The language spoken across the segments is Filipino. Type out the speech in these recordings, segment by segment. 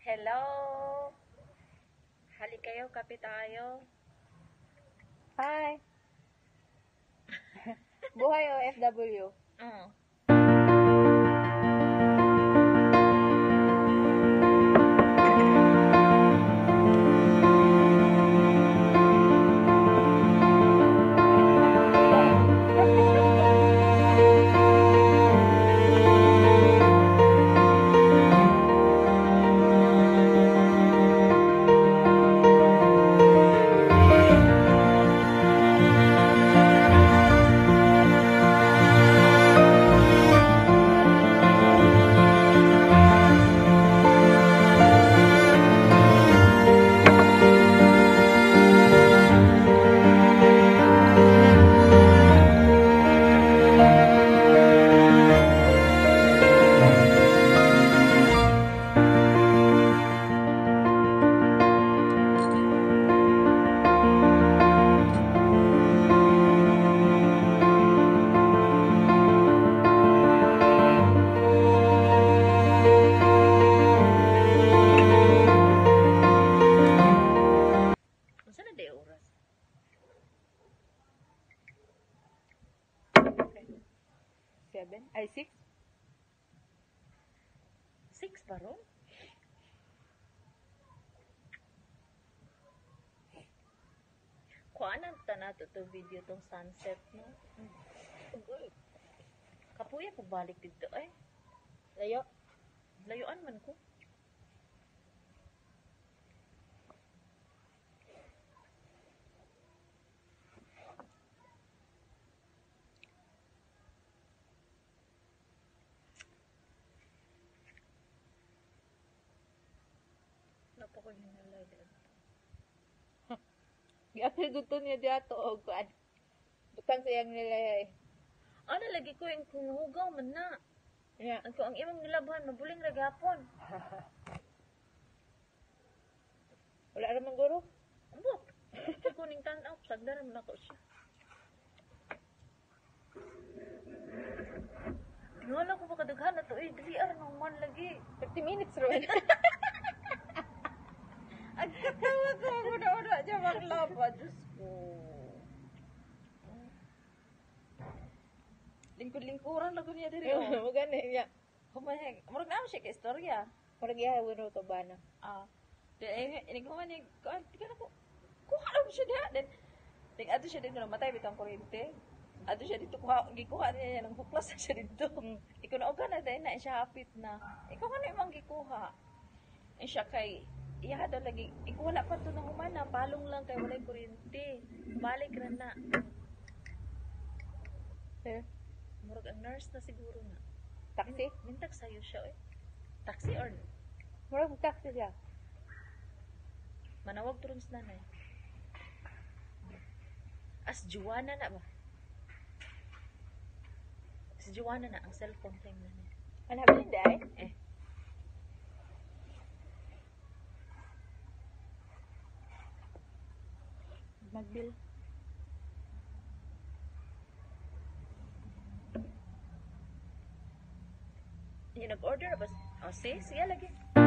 Hello! Hali kayo, kape tayo. Hi! Buhay OFW. Masa na day oras? Seven? Ay, 6? 6 pa ron? Kuanan ta na to video tong sunset no? Kapuya pagbalik dito ay. Layo. Layuan man ko. Napa ko hinalay dito. Giapil gusto niya diato o kuan. Butang sayang nila eh. Ano lagi ko yung kung hugaw man na. Yeah. Ang ang imong nilabuhan mabuling ra gapon. Wala naman guro. Ambot. Kaya kuning tan-aw, sagda naman ako siya. Wala ko makadaghan na to eh. Diliar nung man lagi. 30 minutes ron. Ang katawa ko. Una-una dyan maglaba. Diyos ko. Lingkod-lingkuran lang ko niya diri. Mo gani niya. Kumahig. Murag naman siya ka istorya. Parang iya wino to bana. Ini ko man ni tika na ko. Kuha lang siya diha. Then ato siya dito namatay bitang kuryente. Ato siya dito gikuha niya ng huklas na siya dito. Ikaw na oga na dahil na siya hapit na. Ikaw nga na imang gikuha. Siya kay iya daw lagi. Ikaw wala pa to na humana. Palong lang kay walay kuryente. Balik ra na. Eh, Murag ang nurse na siguro na. taxi? Mintag sayo siya eh. Taxi or Murag taxi siya. manawag turun sa nanay. As Juana na ba? Si Juana na ang cellphone time na niya. Ano ba hindi ay? Eh. Magbil. Yung nag-order ba? O, sige lagi.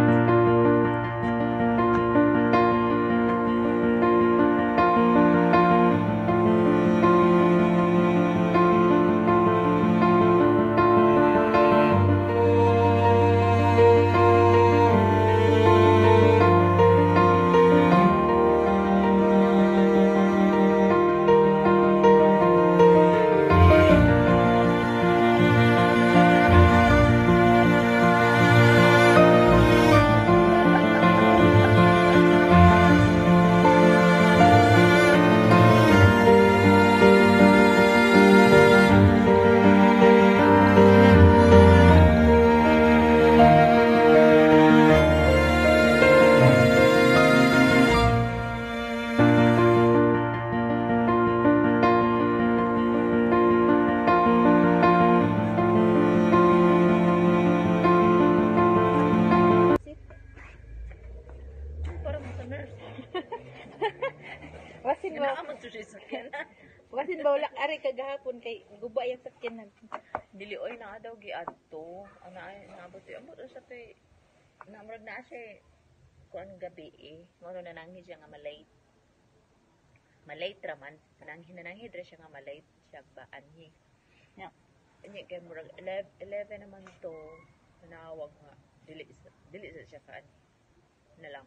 Wasin bawlak ari kagahapon kay guba yung sakyanan. Dili oy na daw giadto. Ana ay naabot amot sa tay namrag na siya. kuan gabi mo na nananghi siya nga malate. Malate raman, nananghi dre siya nga malate siya ba anhi. Yeah. Anya kay murag 11 naman to nanawag nga dili sa siya kaan. Na lang.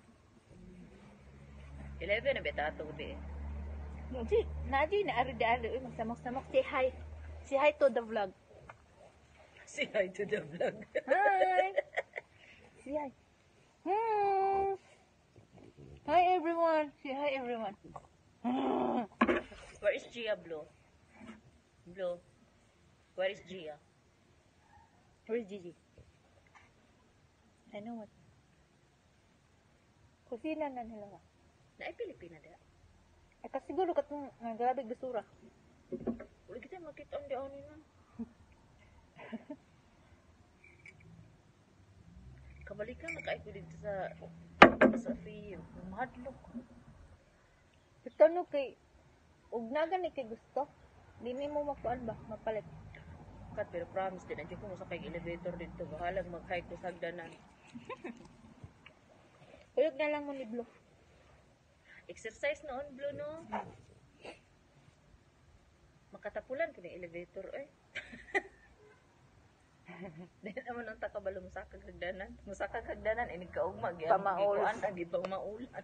11 na beta to gabi. Naji na ari magsamok-samok. Say hi. Say hi to the vlog. Say hi to the vlog. Hi. Say hi. Hi everyone. Say hi everyone. Where is Gia, Blue? Blue. Where is Gia? Where is Gigi? I know what. Kusina na nila nga. Na ay Pilipina da. Ay kasi siguro katong grabe basura. Wala kita makita on doon na. Kabalikan na kayo dito sa Rio. Mahadlok. Ito no kay ug nagan ni kay gusto. Dili mo makuan ba mapalit. Kat pero promise din andiyan ko mo sa kay elevator dito. Bahalag mag-hike ko sa hagdanan. Uyog na lang mo ni Blue. Exercise noon, Blue, no? Makatapulan ko ng elevator, eh. Dahil naman ang takabalo musakag hagdanan. Musakag hagdanan, inig kaugmag. Pamaulan. Di pa maulan.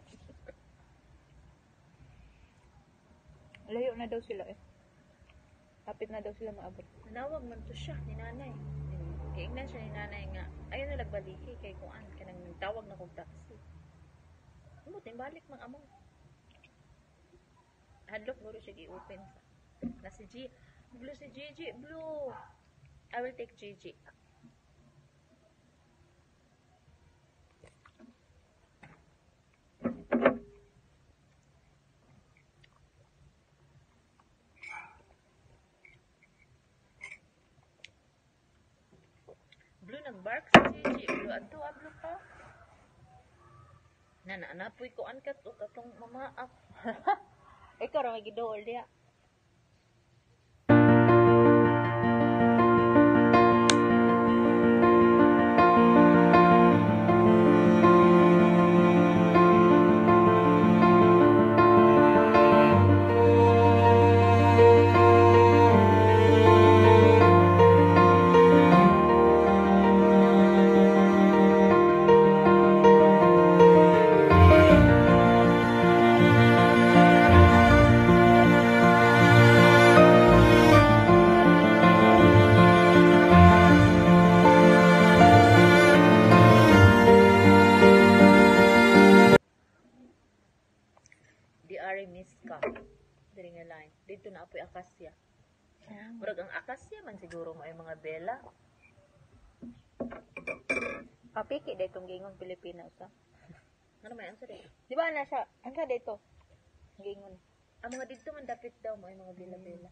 Layo na daw sila eh. Kapit na daw sila maabot. Nanawag man to siya, ni nanay. Kaingnan siya ni nanay nga, ayun na nagbaliki kay kuan, kanang nagtawag na kong taxi. Umot, balik mang amo. Hadlok mo siya i-open sa. Na si G, Blue si Gigi, Blue. I will take Gigi. Blue nag-bark si Gigi. Blue, adto Blue ka. Naanapoy ko an kat o katong mamaak. Ikaw ra may gidool diha. Miska. Dili nga line. Dito na apoy akasya. Murag ang akasya man siguro mo ay mga bela. Papiki day tong gingon Pilipino sa. Ano may answer eh? Di ba na siya? Ang ka dito. Gingon. Ang mga dito man dapit daw mo ay mga bela-bela.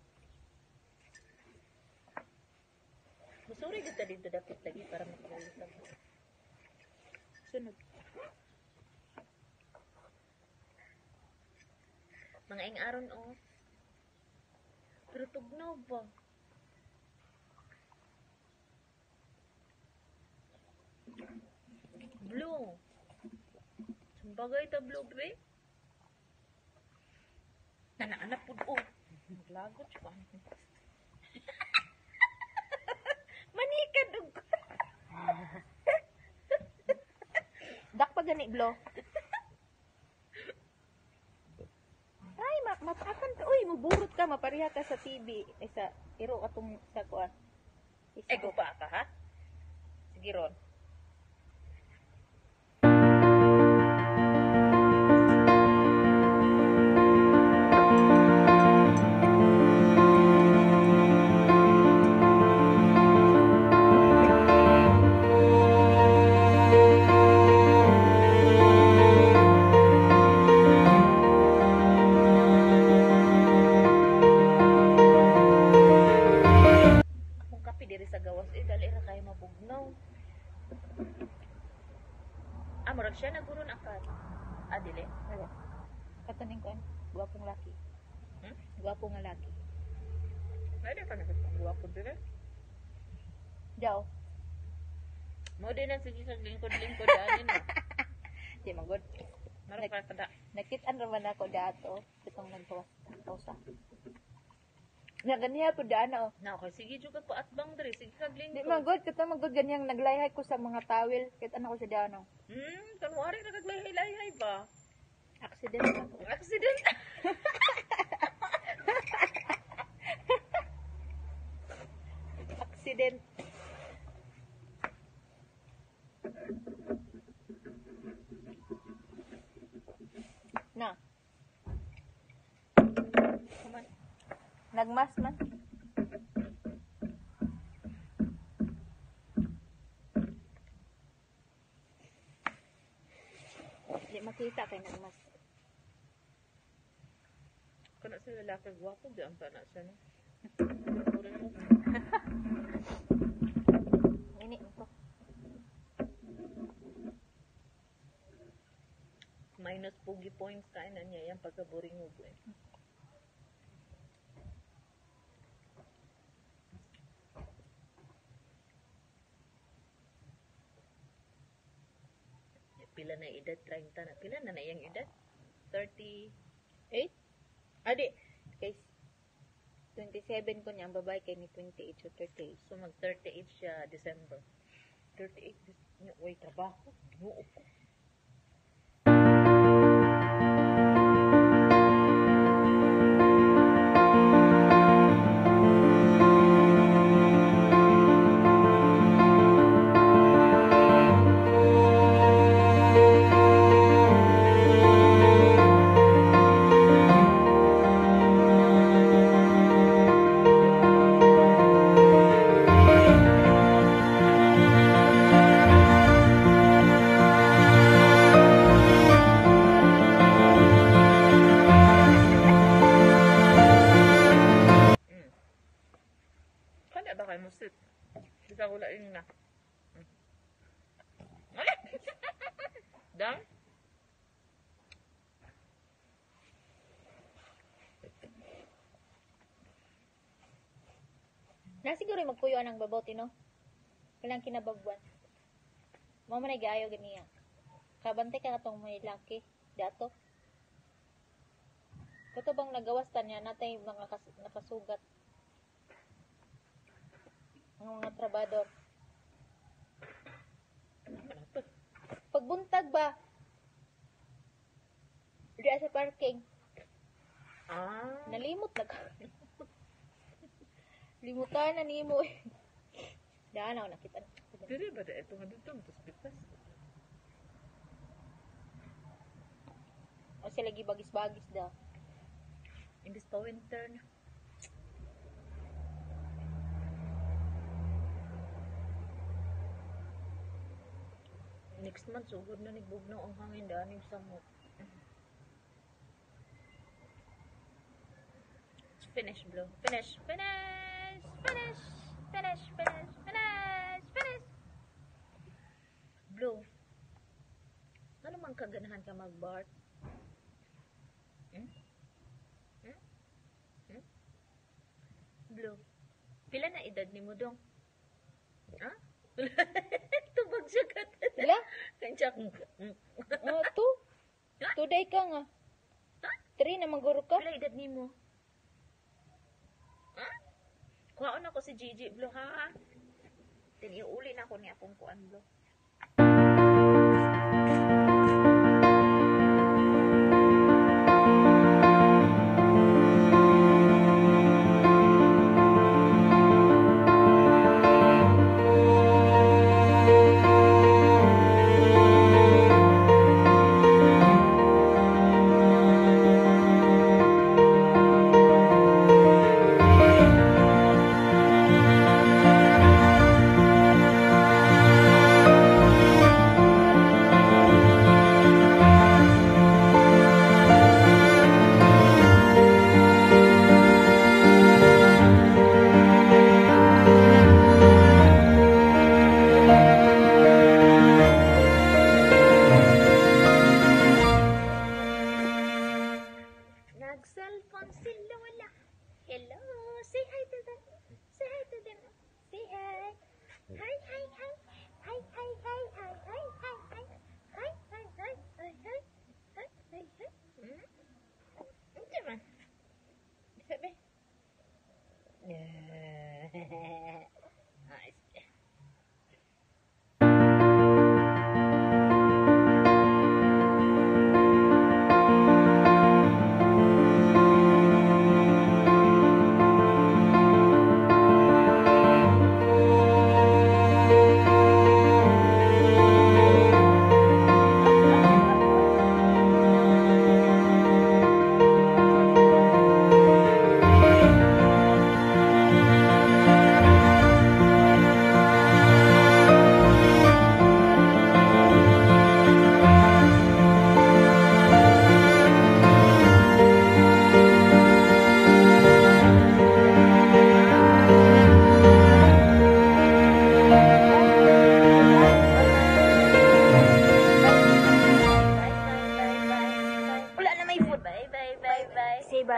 Musuri kita dito dapit lagi para makalusan. Sunod. Mga ing aron oh. Pero tugnaw ba? Blue. Bagay ta blue be. Nana-anak pud oh. Maglagot siya. Manikad og. Dak pa gani Blo. Ay, matakan ka. Uy, muburot ka. Mapariha ka sa TV. Ay, sa iro atong sa kuan. Ego pa ka ha? Sige ron. Murag siya naguron akat. Dili. Wala. Kataning kuan. Guwapong laki. Hmm? Guwapong nga laki. Pwede ka na sa guwapo dire. Diyaw. Mo din ang sige sa lingkod-lingkod anin mo. Di magod. Marag para kada. Nakitaan naman ako dato. Itong nagpausa. Nga ganiya po daan oh. Na okay, sige juga po at bang diri, sige kag Di lingkod. magod, kita magod ganyang naglayhay ko sa mga tawil. Kitaan ako sa daan oh. Kanwari na kaglayhay-layhay ba? Accident ako. Accident. Accident. Na. Nagmas man. Di makita kay nagmas. Kana sa lalaki gwapo di ang tanan siya no. Puro mo. Ini ito. Minus pugi points kain na niya yan pagka-boring mo eh. Pila na edad? 30 na. Pila na na iyang edad? 30. 8? Adi. Kay 27 ko niya. Ang babae kay ni 28 so 38. So mag 38 siya December. 38 Uy, trabaho. Nuo ko. Kada ba kayo mo sit? Bisa ko laing na. Dang? Na siguro magpuyo ang babote no. Kailang kinabagwan. Mo man gayo ganiya. Kabante ka katong may laki dato. Kato bang nagawas ta niya natay mga nakasugat. Ang mga trabador. Pagbuntag ba? Diya sa parking. Nalimot na ka. Limutan na nimo eh. Daan ako nakita. Dili ba da ito nga dito mas bitas. O sila gibagis-bagis da. Imbis pa winter na. Next month, sugod na nigbugnaw ang hangin daaning samot. Finish, Blue. Finish. Finish! Finish! Finish! Finish! Finish! Finish! Blue. Ano man kaganahan ka mag-bart? Blue. Pila na edad ni mo dong? Ha? Tubag siya ka. Sila? Kanchak. Oh, two. Today ka nga. 3 na maguro ka. Pila edad ni mo? Ha? Kuhaon ako si Gigi, Blue, ha? Tiniuli na ako ni akong kuan, Blue.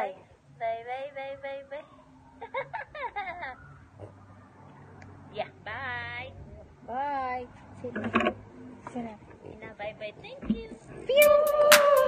Bye. Bye, bye, bye, bye, bye. Yeah, bye. Bye. Sino? Sino? Ina, bye, bye. Thank you. Pew!